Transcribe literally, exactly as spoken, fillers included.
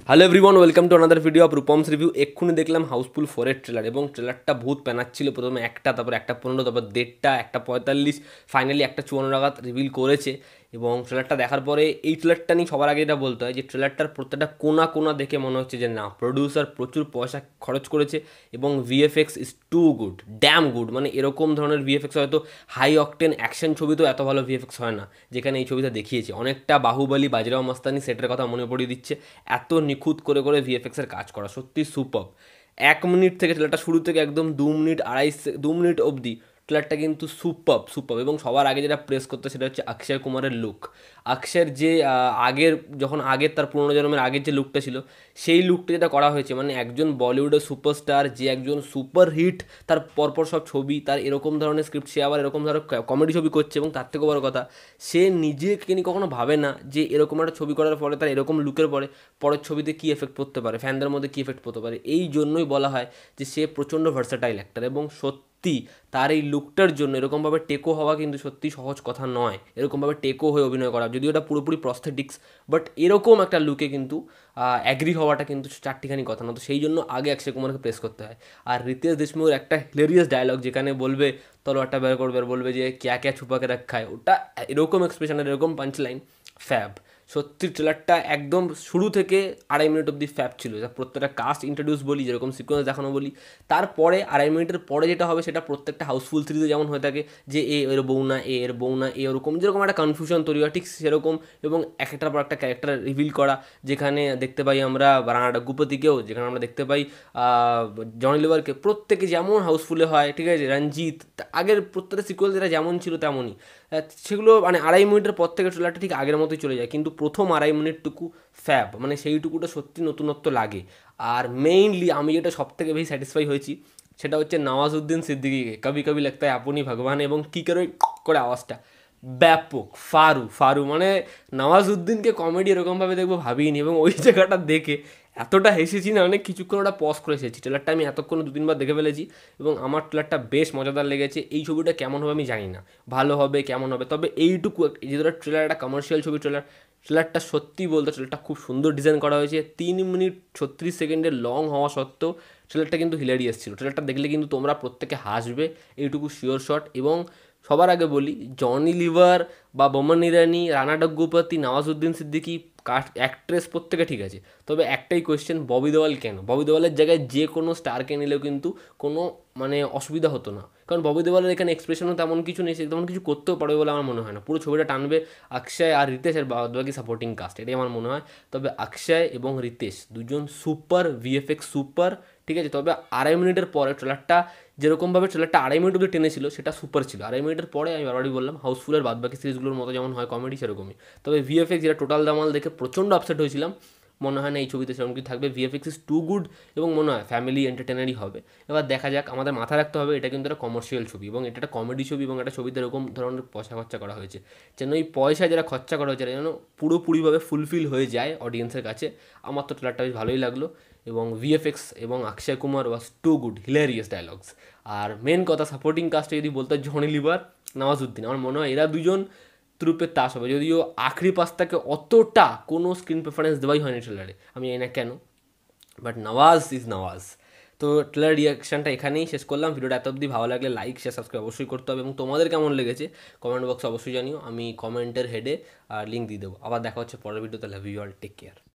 Hello everyone, welcome to another video of Rupam's review. এক্ষুনি দেখলাম Housefull ফোরের ট্রেলার এবং ট্রেলারটা বহুত প্যানাচ্ছিল। প্রথমে একটা, তারপর একটা পনেরো, তারপর দেড়টা, একটা পঁয়তাল্লিশ, ফাইনালি একটা চুয়ান্ন নাগাদ রিভিল করেছে। এবং ট্রেলারটা দেখার পরে এই ট্রেলারটা নিয়ে সবার আগে এটা বলতে হয় যে ট্রেলারটার প্রত্যেকটা কোনা কোনা দেখে মনে হচ্ছে যে না, প্রডিউসার প্রচুর পয়সা খরচ করেছে এবং VFX is too good, damn good. মানে এরকম ধরনের ভিএফএক্স হয়তো হাই অকটেন অ্যাকশন ছবিতেও এত ভালো ভিএফএক্স হয় না যেখানে এই ছবিটা দেখিয়েছে। অনেকটা বাহুবলী, বাজিরাও মস্তানি সেটের কথা মনে পড়িয়ে দিচ্ছে। এত নিখুঁত করে করে ভিএফএক্সের কাজ করা সত্যি সুপার। এক মিনিট থেকে ট্রেলারটা শুরু থেকে একদম দু মিনিট আড়াই সে- দু মিনিট অবধি ট্রেলারটা কিন্তু সুপার সুপার। এবং সবার আগে যেটা প্রেস করতে সেটা হচ্ছে অক্ষয় কুমারের লুক। অক্ষয়ের যে আহ, আগের যখন আগের তার পুরোনো জন্মের আগের যে লুকটা ছিল, সেই লুকটা যেটা করা হয়েছে, মানে একজন বলিউডের সুপারস্টার, যে একজন সুপার হিট, তার পরপর সব ছবি, তার এরকম ধরনের স্ক্রিপ্ট, সে আবার এরকম ধরনের কমেডি ছবি করছে। এবং তার থেকে বড় কথা, সে নিজেকে নিয়ে কখনো ভাবে না যে এরকম একটা ছবি করার পরে তার এরকম লুকের পরে পরের ছবিতে কী এফেক্ট পড়তে পারে, ফ্যানদের মধ্যে কী এফেক্ট পড়তে পারে। এই জন্যই বলা হয় যে সে প্রচণ্ড ভার্সাটাইল অ্যাক্টর। এবং সত্যি তার এই লুকটার জন্য এরকমভাবে টেকো হওয়া কিন্তু সত্যি সহজ কথা নয়। এরকমভাবে টেকো হয়ে অভিনয় করা, যদিও এটা পুরোপুরি প্রস্থেটিক্স, বাট এরকম একটা লুকে কিন্তু অ্যাগ্রি হওয়াটা কিন্তু চারটিখানি কথা না। তো সেই জন্য আগে অক্ষয় কুমারকে প্রেস করতে হয়। আর রিতেশ দেশমুখের একটা হিলেরিয়াস ডায়লগ যেখানে বলবে, তলোয়ারটা বের করবে আর বলবে যে ক্যা ক্যা ছুপাকে রাখা হয়, ওটা এরকম এক্সপ্রেশনের এরকম পাঞ্চ লাইন, ফ্যাব। সত্যি ট্রেলারটা একদম শুরু থেকে আড়াই মিনিট অব্দি ফ্যাব ছিল। যা প্রত্যেকটা কাস্ট ইন্ট্রোডিউস বলি, যেরকম সিকোয়েন্স দেখানো বলি, তারপরে আড়াই মিনিটের পরে যেটা হবে সেটা প্রত্যেকটা হাউসফুল সিরিজে যেমন হয়ে থাকে, যে এ এর বউ না, এ এর বউ না, এ ওরকম, যেরকম একটা কনফিউশন তৈরি হয়, ঠিক সেরকম। এবং একটার পর একটা ক্যারেক্টার রিভিল করা, যেখানে দেখতে পাই আমরা রানা ডগ্গুপতিকেও, যেখানে আমরা দেখতে পাই জনি লিভারকে, প্রত্যেকে যেমন হাউসফুলে হয়, ঠিক আছে, রঞ্জিত, আগের প্রত্যেকটা সিকুয়েল যেটা যেমন ছিল তেমনই। আহ, সেগুলো মানে আড়াই মিনিটের পর থেকে ট্রেলারটা ঠিক আগের মতোই চলে যায়, কিন্তু প্রথম আড়াই মিনিটটুকু ফ্যাব, মানে সেইটুকুটা সত্যি নতুনত্ব লাগে। আর মেইনলি আমি যেটা সব থেকে বেশি স্যাটিসফাই হয়েছি সেটা হচ্ছে নওয়াজুদ্দিন সিদ্দিকীকে, কবি কবি লাগতা হয় আপনি ভগবান, এবং কী করে ওই করে আওয়াজটা, ব্যাপক। ফারু ফারু মানে নওয়াজুদ্দিনকে কমেডি এরকমভাবে দেখবো ভাবিনি। এবং ওই জায়গাটা দেখে এতটা হেসেছি না, অনেক কিছুক্ষণ ওটা পজ করে এসেছি। ট্রেলারটা আমি এতক্ষণ দু তিনবার দেখে ফেলেছি এবং আমার ট্রেলারটা বেশ মজাদার লেগেছে। এই ছবিটা কেমন হবে আমি জানি না, ভালো হবে কেমন হবে, তবে এইটুকু এক- এই যে ধরো ট্রেলার, একটা কমার্শিয়াল ছবি ট্রেলার, ট্রেলারটা সত্যি বলতে ট্রেলারটা খুব সুন্দর ডিজাইন করা হয়েছে। তিন মিনিট ছত্রিশ সেকেন্ডের লং হওয়া সত্ত্বেও ট্রেলারটা কিন্তু হিলারিয়াস ছিল। ট্রেলারটা দেখলে কিন্তু তোমরা প্রত্যেকে হাসবে, এইটুকু শিওর শট। এবং সবার আগে বলি, জনি লিভার বা বোমান ইরানি, রানা ডগ্গুপতি, নওয়াজুদ্দিন সিদ্দিকী, কাস্ট অ্যাক্ট্রেস প্রত্যেকে ঠিক আছে, তবে একটাই কোয়েশ্চেন, ববি দেওয়াল কেন? ববি দেওয়ালের জায়গায় যে কোনো স্টারকে নিলেও কিন্তু কোনো মানে অসুবিধা হতো না, কারণ ববি দেওয়ালের এখানে এক্সপ্রেশনও তেমন কিছু নেই, সে তেমন কিছু করতেও পারবে বলে আমার মনে হয় না। পুরো ছবিটা টানবে অক্ষয় আর রিতেশের বাদবাকি সাপোর্টিং কাস্ট, এটাই আমার মনে হয়। তবে অক্ষয় এবং রিতেশ দুজন সুপার, ভিএফএক্স সুপার, ঠিক আছে। তবে আড়াই মিনিটের পরে ট্রেলারটা, যেরকমভাবে ট্রেলারটা আড়াই মিনিট অব্দি টেনেছিল সেটা সুপার ছিল। আড়াই মিনিটের পরে আমি অলরেডি বললাম হাউসফুলের বাদবাকি সিরিজগুলোর মতো যেমন হয় কমেডি, সেরকমই। তবে ভিএফএক্স যেটা টোটাল দামাল দেখে প্রচণ্ড আপসেট হয়েছিলাম, মনে হয় না এই ছবিতে সেরকম কিছু থাকবে। ভিএফএক্স ইজ টু গুড এবং মনে হয় ফ্যামিলি এন্টারটেনারই হবে। এবার দেখা যাক, আমাদের মাথায় রাখতে হবে এটা কিন্তু একটা কমার্শিয়াল ছবি এবং এটা একটা কমেডি ছবি, এবং একটা ছবিতে এরকম ধরনের পয়সা খরচা করা হয়েছে যেন এই পয়সা যারা খরচা করা হয়েছে যেন পুরোপুরিভাবে ফুলফিল হয়ে যায় অডিয়েন্সের কাছে। আমার তো ট্রেলারটা বেশ ভালোই লাগলো এবং ভিএফএক্স এবং Akshay Kumar was too good, hilarious dialogues. আর মেন কথা, সাপোর্টিং কাস্টে যদি বলতে হয়, জনি লিভার, নওয়াজুদ্দিন, আমার মনে হয় এরা দুজন ত্রুপের তাস হবে। যদিও আখরি পাঁচটাকে অতটা কোনো স্ক্রিন প্রেফারেন্স দেওয়াই হয়নি ট্রেলারে, আমি জানি না কেন, বাট নওয়াজ ইজ নওয়াজ। তো ট্রেলার রিয়াকশানটা এখানেই শেষ করলাম। ভিডিওটা এত অবধি ভালো লাগলে লাইক শেয়ার সাবস্ক্রাইব অবশ্যই করতে হবে, এবং তোমাদের কেমন লেগেছে কমেন্ট বক্সে অবশ্যই জানিও, আমি কমেন্টের হেডে আর লিঙ্ক দিয়ে দেবো। আবার দেখা হচ্ছে পরের ভিডিওতে। Love you all, take care.